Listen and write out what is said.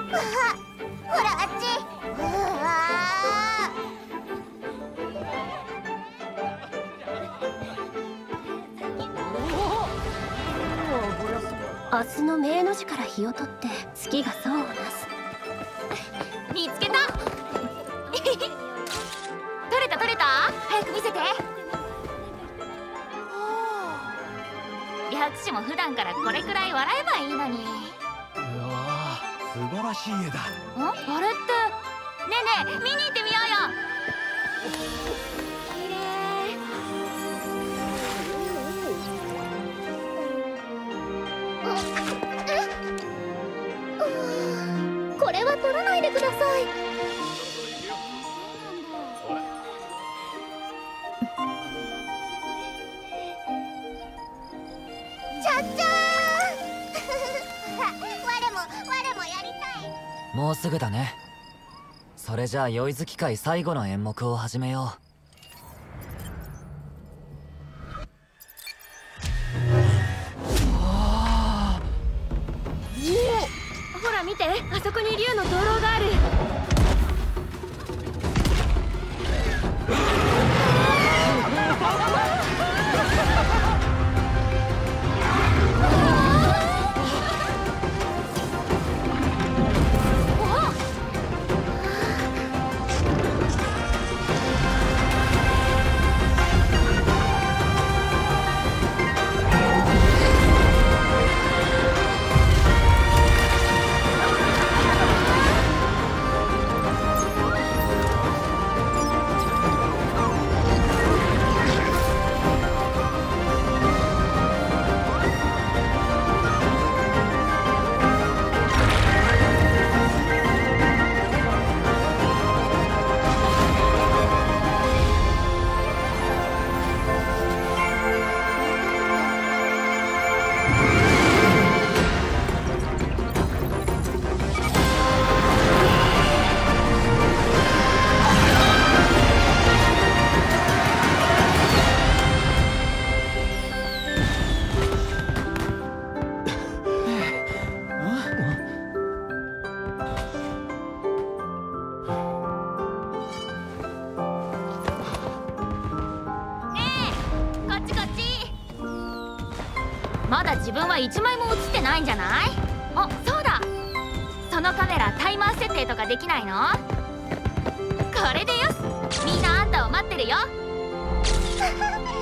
ほらあっち。明日の明の字から日を取って月が層をなす。見つけた。取れた取れた。早く見せて。百氏も普段からこれくらい笑えばいいのに。 うわー、素晴らしい絵だ。 あれって。ねえねえ、見に行ってみようよ。きれい。これは取らないでください。 もうすぐだね。それじゃあ宵月会最後の演目を始めよう。 ほら見て、あそこに竜の灯籠がある。まだ自分は1枚も映ってないんじゃない？あ、そうだ。そのカメラタイマー設定とかできないの？これでよし。みんなあんたを待ってるよ。